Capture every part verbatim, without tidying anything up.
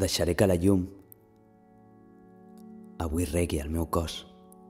Deixaré que la llum avui regui el meu cos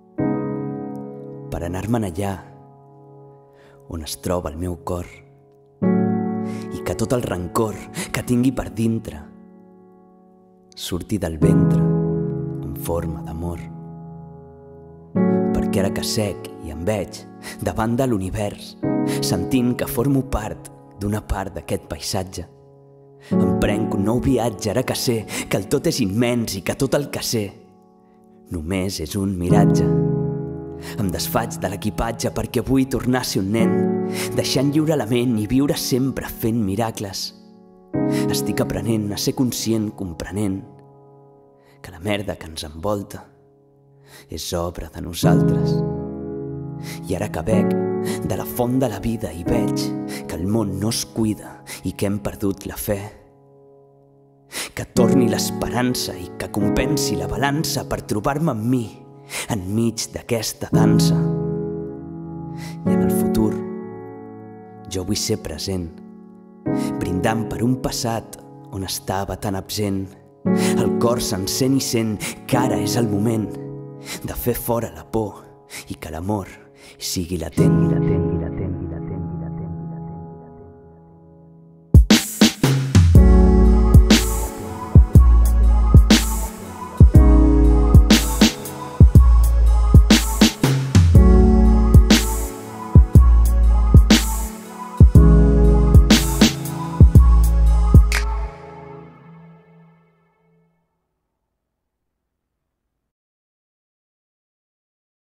per anar-me'n allà on es troba el meu cor i que tot el rancor que tingui per dintre surti del ventre en forma d'amor. Perquè ara que sec i em veig davant de l'univers, sentint que formo part d'una part d'aquest paisatge, emprenc un nou viatge ara que sé que el tot és immens i que tot el que sé només és un miratge. Em desfaig de l'equipatge perquè vull tornar a ser un nen, deixant lliure la ment i viure sempre fent miracles. Estic aprenent a ser conscient, comprenent que la merda que ens envolta és obra de nosaltres. I ara que bec de la font de la vida i veig que el món no es cuida i que hem perdut la fe, que torni l'esperança i que compensi la balança per trobar-me amb mi enmig d'aquesta dansa. I en el futur jo vull ser present, brindant per un passat on estava tan absent. El cor s'encén i sent que ara és el moment de fer fora la por i que l'amor sigui latent.